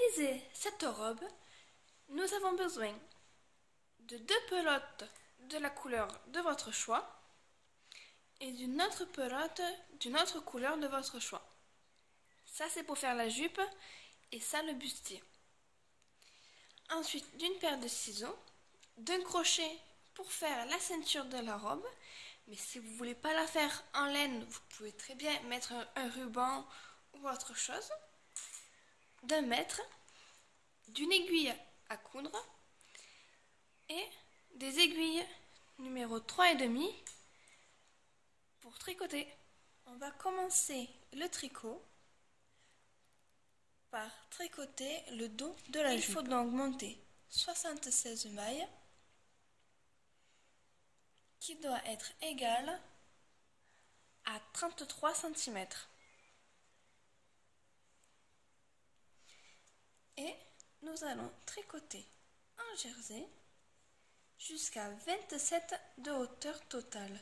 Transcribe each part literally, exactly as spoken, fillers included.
réaliser cette robe, nous avons besoin de deux pelotes de la couleur de votre choix et d'une autre pelote d'une autre couleur de votre choix. Ça, c'est pour faire la jupe et ça, le bustier. Ensuite, d'une paire de ciseaux, d'un crochet pour faire la ceinture de la robe. Mais si vous ne voulez pas la faire en laine, vous pouvez très bien mettre un, un ruban ou autre chose. D'un mètre, d'une aiguille à coudre et des aiguilles numéro trois et demi pour tricoter. On va commencer le tricot par tricoter le dos de la jupe. Il faut donc monter soixante-seize mailles qui doit être égal à trente-trois centimètres. Et nous allons tricoter un jersey jusqu'à vingt-sept de hauteur totale.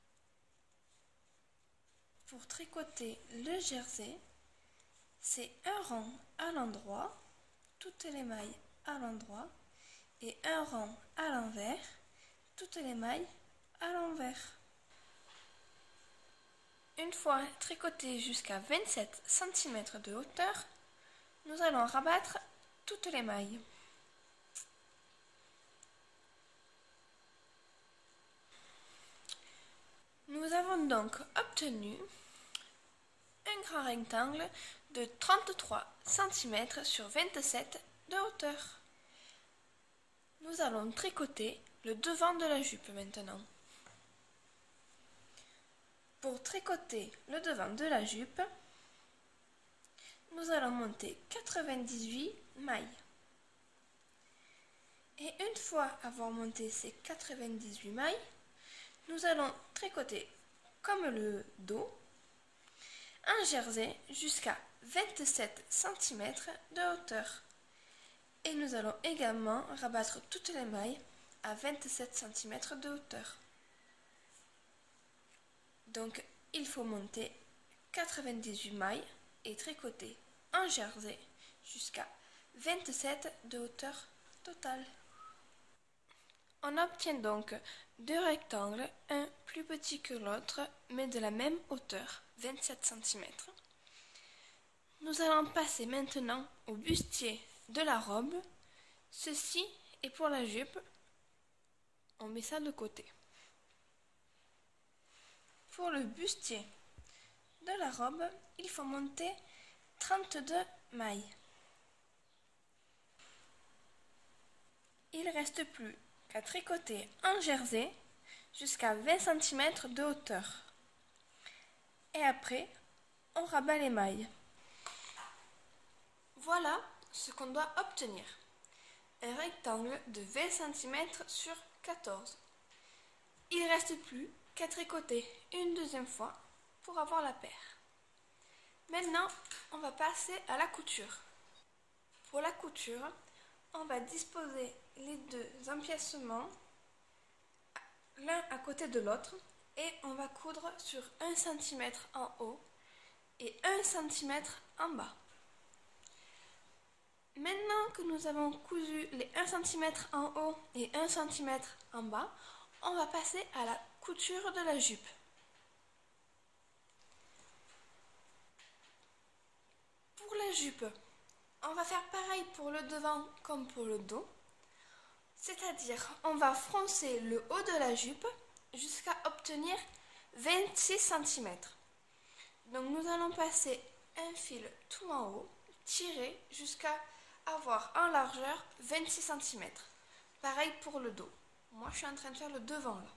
Pour tricoter le jersey, c'est un rang à l'endroit, toutes les mailles à l'endroit, et un rang à l'envers, toutes les mailles à l'envers. Une fois tricoté jusqu'à vingt-sept centimètres de hauteur, nous allons rabattre toutes les mailles. Nous avons donc obtenu un grand rectangle de trente-trois centimètres sur vingt-sept de hauteur. Nous allons tricoter le devant de la jupe maintenant. Pour tricoter le devant de la jupe, nous allons monter quatre-vingt-dix-huit mailles. Et une fois avoir monté ces quatre-vingt-dix-huit mailles, nous allons tricoter comme le dos un jersey jusqu'à vingt-sept centimètres de hauteur. Et nous allons également rabattre toutes les mailles à vingt-sept centimètres de hauteur. Donc il faut monter quatre-vingt-dix-huit mailles et tricoter un jersey jusqu'à vingt-sept de hauteur totale. On obtient donc deux rectangles, un plus petit que l'autre, mais de la même hauteur, vingt-sept centimètres. Nous allons passer maintenant au bustier de la robe. Ceci est pour la jupe. On met ça de côté. Pour le bustier de la robe, il faut monter trente-deux mailles. Il ne reste plus qu'à tricoter un jersey jusqu'à vingt centimètres de hauteur. Et après, on rabat les mailles. Voilà ce qu'on doit obtenir. Un rectangle de vingt centimètres sur quatorze. Il ne reste plus qu'à tricoter une deuxième fois pour avoir la paire. Maintenant, on va passer à la couture. Pour la couture, on va disposer les deux empiècements l'un à côté de l'autre et on va coudre sur un centimètre en haut et un centimètre en bas. Maintenant que nous avons cousu les un centimètre en haut et un centimètre en bas, on va passer à la couture de la jupe. Pour la jupe, on va faire pareil pour le devant comme pour le dos. C'est-à-dire, on va froncer le haut de la jupe jusqu'à obtenir vingt-six centimètres. Donc nous allons passer un fil tout en haut, tirer jusqu'à avoir en largeur vingt-six centimètres. Pareil pour le dos. Moi, je suis en train de faire le devant là.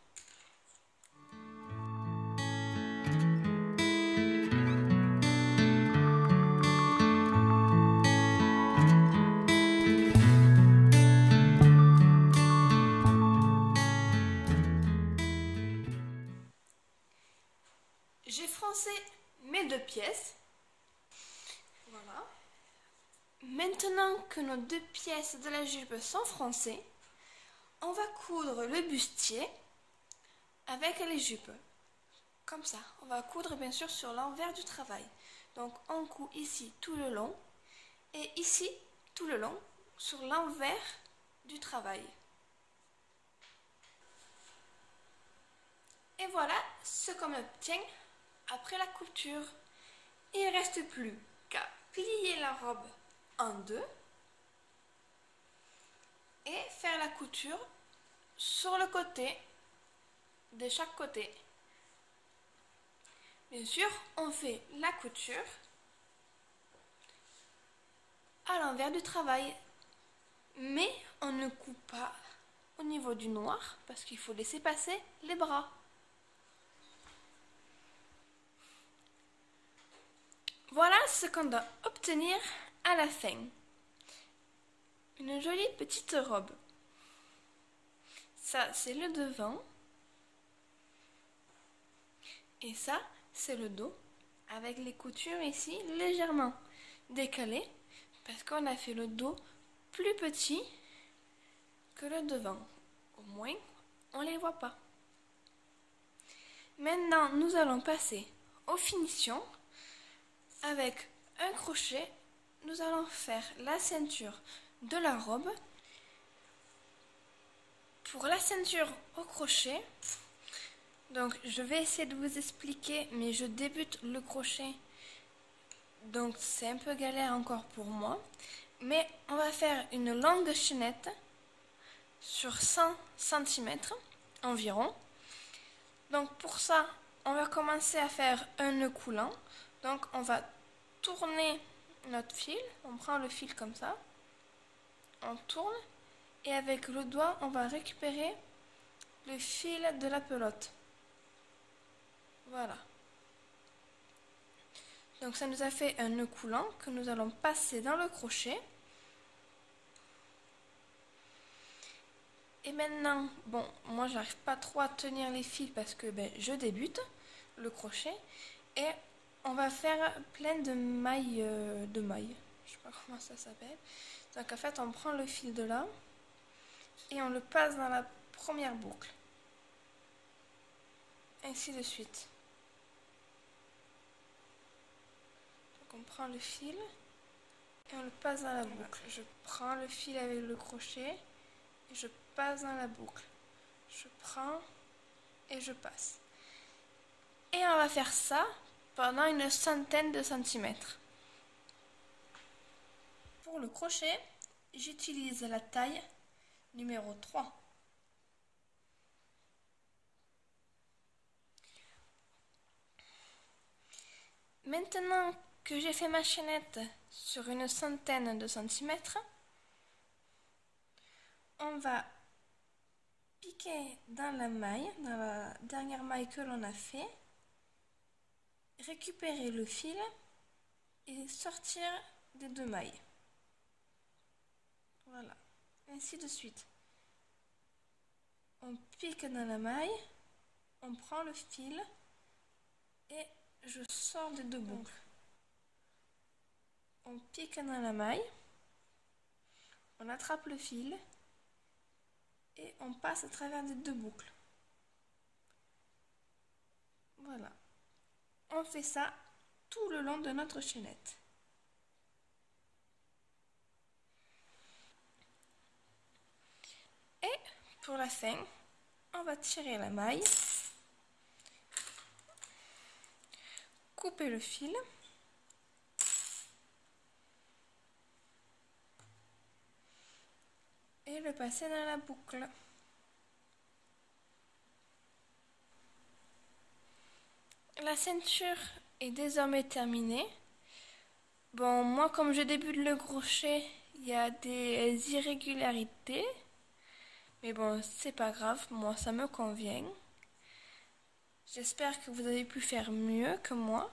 J'ai froncé mes deux pièces. Voilà. Maintenant que nos deux pièces de la jupe sont froncées, on va coudre le bustier avec les jupes. Comme ça, on va coudre bien sûr sur l'envers du travail. Donc on coud ici tout le long et ici tout le long sur l'envers du travail. Et voilà ce qu'on obtient après la couture. Il ne reste plus qu'à plier la robe en deux et faire la couture sur le côté, de chaque côté. Bien sûr, on fait la couture à l'envers du travail, mais on ne coupe pas au niveau du noir parce qu'il faut laisser passer les bras. Voilà ce qu'on doit obtenir à la fin. Une jolie petite robe. Ça, c'est le devant. Et ça, c'est le dos, avec les coutures ici légèrement décalées, parce qu'on a fait le dos plus petit que le devant. Au moins, on ne les voit pas. Maintenant, nous allons passer aux finitions. Avec un crochet, nous allons faire la ceinture de la robe. Pour la ceinture au crochet, donc je vais essayer de vous expliquer, mais je débute le crochet, donc c'est un peu galère encore pour moi. Mais on va faire une longue chaînette sur cent centimètres environ. Donc pour ça, on va commencer à faire un nœud coulant. Donc on va tourner notre fil, on prend le fil comme ça, on tourne et avec le doigt on va récupérer le fil de la pelote. Voilà. Donc ça nous a fait un nœud coulant que nous allons passer dans le crochet. Et maintenant, bon, moi j'arrive pas trop à tenir les fils parce que ben, je débute le crochet et on va faire plein de mailles, euh, de mailles, je sais pas comment ça s'appelle. Donc en fait on prend le fil de là et on le passe dans la première boucle. Ainsi de suite. Donc on prend le fil et on le passe dans la boucle. Je prends le fil avec le crochet et je passe dans la boucle. Je prends et je passe. Et on va faire ça pendant une centaine de centimètres. Pour le crochet, j'utilise la taille numéro trois. Maintenant que j'ai fait ma chaînette sur une centaine de centimètres, on va piquer dans la maille, dans la dernière maille que l'on a fait, récupérer le fil et sortir des deux mailles. Voilà, ainsi de suite. On pique dans la maille, on prend le fil et je sors des deux boucles. On pique dans la maille, on attrape le fil et on passe à travers des deux boucles. Voilà. On fait ça tout le long de notre chaînette. Et pour la fin, on va tirer la maille, couper le fil et le passer dans la boucle. La ceinture est désormais terminée. Bon, moi comme je débute le crochet, il y a des irrégularités. Mais bon, c'est pas grave, moi ça me convient. J'espère que vous avez pu faire mieux que moi.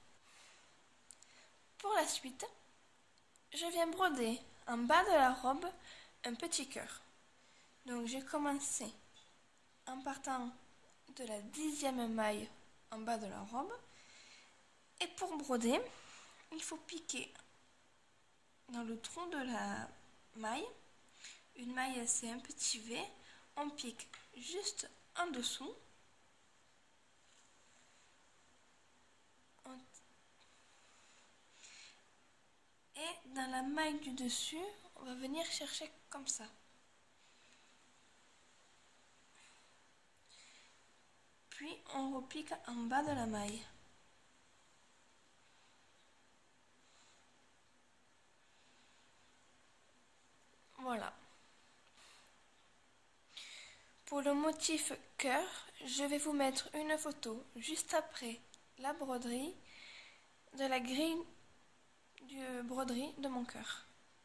Pour la suite, je viens broder en bas de la robe un petit cœur. Donc j'ai commencé en partant de la dixième maille en bas de la robe. Et pour broder, il faut piquer dans le trou de la maille. Une maille, c'est un petit V. On pique juste en dessous. On... Et dans la maille du dessus, on va venir chercher comme ça. Puis on repique en bas de la maille. Voilà. Pour le motif cœur, je vais vous mettre une photo juste après la broderie de la grille de broderie de mon cœur.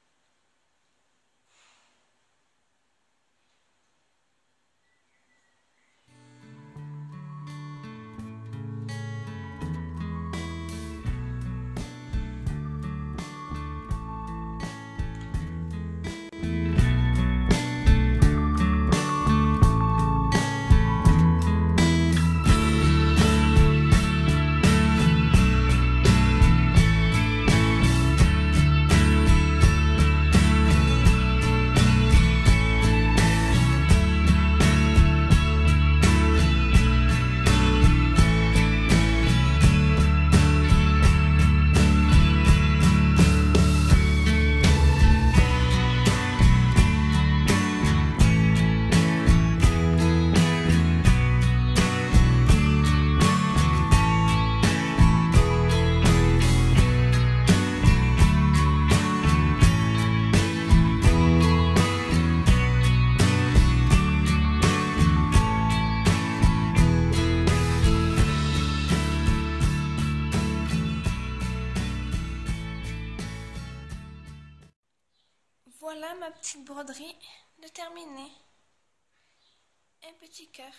Voilà ma petite broderie de terminée. Un petit cœur.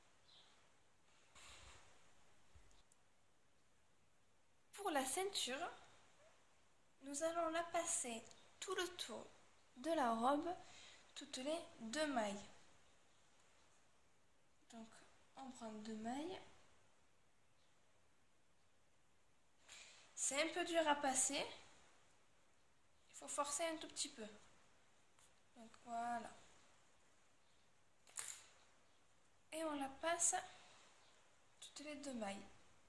Pour la ceinture, nous allons la passer tout le tour de la robe, toutes les deux mailles. Donc on prend deux mailles. C'est un peu dur à passer. Il faut forcer un tout petit peu. Donc voilà. Et on la passe toutes les deux mailles.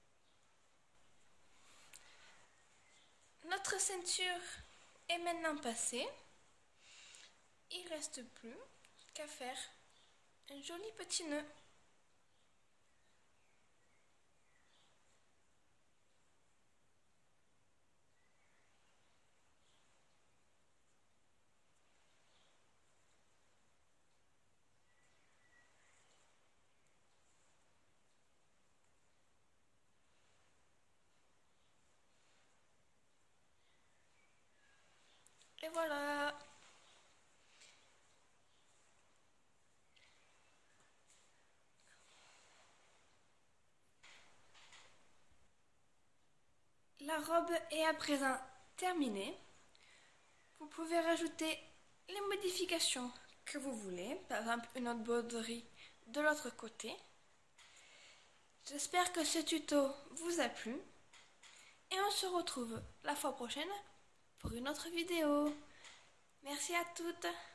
Notre ceinture est maintenant passée. Il ne reste plus qu'à faire un joli petit nœud. Et voilà. La robe est à présent terminée. Vous pouvez rajouter les modifications que vous voulez, par exemple une autre broderie de l'autre côté. J'espère que ce tuto vous a plu et on se retrouve la fois prochaine pour une autre vidéo. Merci à toutes.